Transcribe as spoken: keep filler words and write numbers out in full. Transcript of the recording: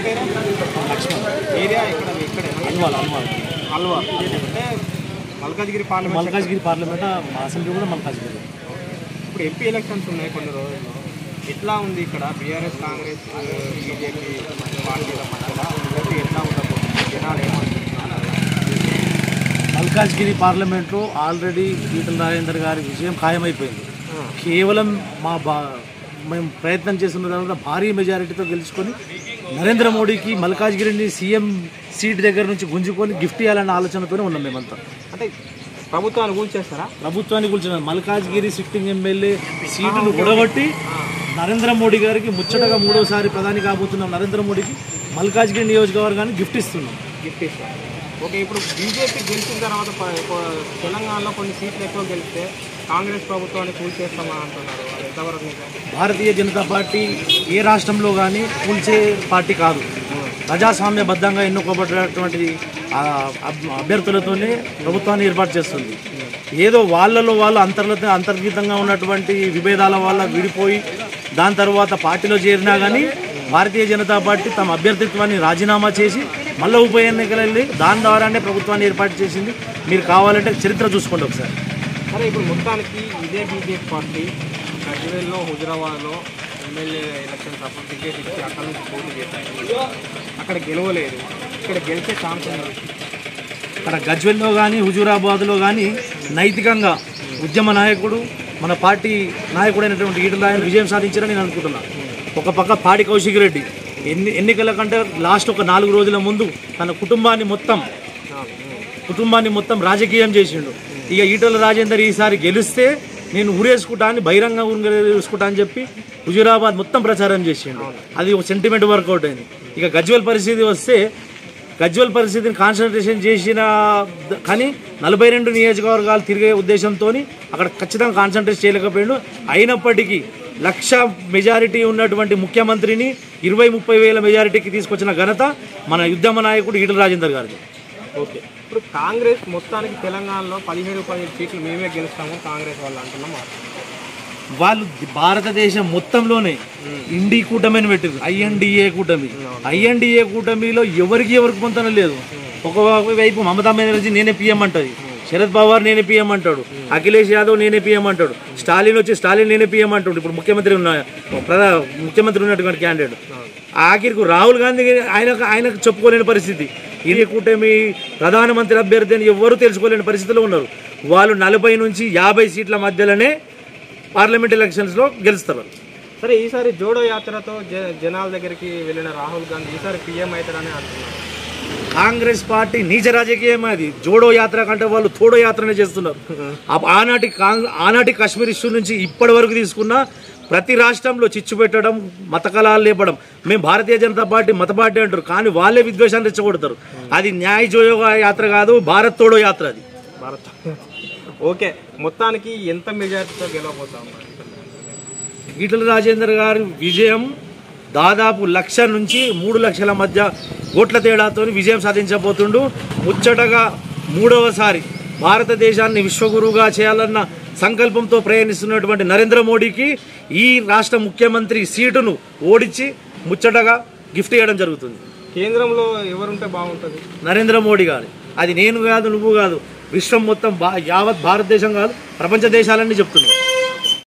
పేరు లక్ష్మణ్. ఏరియా ఇక్కడ ఇక్కడ అల్వాల్ అల్వాల్ అల్వాల్ అంటే Malkajgiri parliament Malkajgiri parliament assembly కూడా మల్కాజ్గిరి. ఇప్పుడు ఎంపీ ఎలక్షన్స్ ఉన్నాయి కొన్ని రోజుల్లో. ఎట్లా ఉంది ఇక్కడ బీఆర్ఎస్ కాంగ్రెస్ బీజేపీ పార్టీల మధ్యలో ఎట్లా ఉండబోతుంది? జనాలు ఏమంటున్నారు? మల్కాజ్గిరి పార్లమెంట్లో ఆల్రెడీ ఈటల రాజేందర్ గారి విజయం ఖాయమైపోయింది. కేవలం మా బా మేము ప్రయత్నం చేస్తున్న తర్వాత భారీ మెజారిటీతో గెలుచుకొని నరేంద్ర మోడీకి మల్కాజ్గిరిని సీఎం సీట్ దగ్గర నుంచి గుంజుకొని గిఫ్ట్ ఇవ్వాలన్న ఆలోచనతోనే ఉన్నాం మేమంతా. అంటే ప్రభుత్వాన్ని కూల్చేస్తారా? ప్రభుత్వాన్ని కూల్చిన మల్కాజ్గిరి సిట్టింగ్ ఎమ్మెల్యే సీటును గొడవట్టి నరేంద్ర మోడీ గారికి ముచ్చటగా మూడోసారి ప్రధాని కాబోతున్నాం నరేంద్ర మోడీకి మల్కాజ్గిరి నియోజకవర్గాన్ని గిఫ్ట్ ఇస్తున్నాం. గిఫ్ట్ ఇస్తాం. ఓకే, ఇప్పుడు బీజేపీ గెలిచిన తర్వాత తెలంగాణలో కొన్ని సీట్లు ఎక్కువ గెలిస్తే కాంగ్రెస్ ప్రభుత్వాన్ని కూల్చేస్తామని అంటున్నారు. అది ఎంతవరకు? భారతీయ జనతా పార్టీ ఏ రాష్ట్రంలో కానీ కూల్చే పార్టీ కాదు. ప్రజాస్వామ్యబద్ధంగా ఎన్నుకోబడినటువంటి అభ్యర్థులతోనే ప్రభుత్వాన్ని ఏర్పాటు చేస్తుంది. ఏదో వాళ్ళలో వాళ్ళు అంతర్గత అంతర్గతంగా ఉన్నటువంటి విభేదాల వల్ల విడిపోయి దాని తర్వాత పార్టీలో చేరినా కానీ భారతీయ జనతా పార్టీ తమ అభ్యర్థిత్వాన్ని రాజీనామా చేసి మళ్ళీ ఉప ఎన్నికలు వెళ్ళి దాని ద్వారానే ప్రభుత్వాన్ని ఏర్పాటు చేసింది. మీరు కావాలంటే చరిత్ర చూసుకోండి ఒకసారి. సరే, ఇప్పుడు మొత్తానికి ఇదే బీజేపీ పార్టీ గజ్వేల్లో హుజరాబాద్లో ఎమ్మెల్యే ఎలక్షన్స్ అప్పుడు టికెట్ ఇచ్చి అక్కడ నుంచి పోటీ చేశారు. అక్కడ గెలవలేదు. ఇక్కడ గెలిచే ఛాన్స్ ఉంది. అక్కడ గజ్వేల్లో కానీ హుజూరాబాద్లో కానీ నైతికంగా ఉద్యమ నాయకుడు మన పార్టీ నాయకుడైనటువంటి ఈటల రాజేందర్ విజయం సాధించారని నేను అనుకుంటున్నాను. ఒక పక్క పాడి కౌశిక్ రెడ్డి ఎన్ని ఎన్నికల కంటే లాస్ట్ ఒక నాలుగు రోజుల ముందు తన కుటుంబాన్ని మొత్తం కుటుంబాన్ని మొత్తం రాజకీయం చేసిండు. ఇక ఈటల రాజేందర్ ఈసారి గెలిస్తే నేను ఊరేసుకుంటా అని బహిరంగ ఊరేసుకుంటా అని చెప్పి హుజూరాబాద్ మొత్తం ప్రచారం చేసిండు. అది ఒక సెంటిమెంట్ వర్కౌట్ అయింది. ఇక గజ్వేల్ పరిస్థితి వస్తే గజ్వేల్ పరిస్థితిని కాన్సన్ట్రేషన్ చేసిన కానీ నలభై రెండు నియోజకవర్గాలు తిరిగే ఉద్దేశంతో అక్కడ ఖచ్చితంగా కాన్సన్ట్రేట్ చేయలేకపోయాడు. అయినప్పటికీ లక్ష మెజారిటీ ఉన్నటువంటి ముఖ్యమంత్రిని ఇరవై ముప్పై వేల మెజారిటీకి తీసుకొచ్చిన ఘనత మన ఉద్యమ నాయకుడు ఈటల రాజేందర్ గారిది. ఓకే, ఇప్పుడు కాంగ్రెస్ మొత్తానికి తెలంగాణలో పదిహేడు పదిహేడు సీట్లు మేమే గెలుస్తాము కాంగ్రెస్ వాళ్ళు అంటున్నాం. వాళ్ళు భారతదేశం మొత్తంలోనే ఇండి కూటమిని పెట్టారు. ఐఎన్డిఏ కూటమి ఐఎన్డిఏ కూటమిలో ఎవరికి ఎవరికి పొందడం లేదు. ఒకవైపు మమతా బెనర్జీ నేనే పీఎం అంటది, శరద్ పవార్ నేనే పీఎం అంటాడు, అఖిలేష్ యాదవ్ నేనే పీఎం అంటాడు, స్టాలిన్ వచ్చి స్టాలిన్ నేనే పీఎం అంటాడు. ఇప్పుడు ముఖ్యమంత్రి ఉన్న ప్రధా ముఖ్యమంత్రి ఉన్నటువంటి క్యాండిడేట్ ఆఖరికి రాహుల్ గాంధీ ఆయనకు ఆయనకు చెప్పుకోలేని పరిస్థితి. ఈ కూటమి ప్రధానమంత్రి అభ్యర్థి అని ఎవరు తెలుసుకోలేని పరిస్థితిలో ఉన్నారు. వాళ్ళు నలభై నుంచి యాభై సీట్ల మధ్యలోనే పార్లమెంట్ ఎలక్షన్స్లో గెలుస్తారు. సరే, ఈసారి జోడో యాత్రతో జనాల దగ్గరికి వెళ్ళిన రాహుల్ గాంధీ ఈసారి పీఎం అవుతారని అంటున్నారు. కాంగ్రెస్ పార్టీ నీచ రాజకీయం. అది జోడో యాత్ర కంటే వాళ్ళు తోడో యాత్రనే చేస్తున్నారు. ఆనాటి ఆనాటి కాశ్మీర్ ఇష్యూ నుంచి ఇప్పటి వరకు తీసుకున్న ప్రతి రాష్ట్రంలో చిచ్చు పెట్టడం, మత కళాలు లేపడం. మేము భారతీయ జనతా పార్టీ మత పార్టీ అంటారు, కానీ వాళ్ళే విద్వేషాన్ని రెచ్చగొడతారు. అది న్యాయ జోడో యాత్ర కాదు, భారత్ తోడో యాత్ర అది. భారత్. ఓకే, మొత్తానికి ఎంత మెజారిటీతో గెలవబోతాం? ఈటల రాజేందర్ గారి విజయం దాదాపు లక్ష నుంచి మూడు లక్షల మధ్య ఓట్ల తేడాతో విజయం సాధించబోతుండు. ముచ్చటగా మూడవసారి భారతదేశాన్ని విశ్వగురువుగా చేయాలన్న సంకల్పంతో ప్రయాణిస్తున్నటువంటి నరేంద్ర మోడీకి ఈ రాష్ట్ర ముఖ్యమంత్రి సీటును ఓడించి ముచ్చటగా గిఫ్ట్ ఇవ్వడం జరుగుతుంది. కేంద్రంలో ఎవరుంటే బాగుంటుంది? నరేంద్ర మోడీ గారు. అది నేను కాదు, నువ్వు కాదు, విశ్వం మొత్తం యావత్ భారతదేశం కాదు, ప్రపంచ దేశాలన్నీ చెప్తున్నాయి.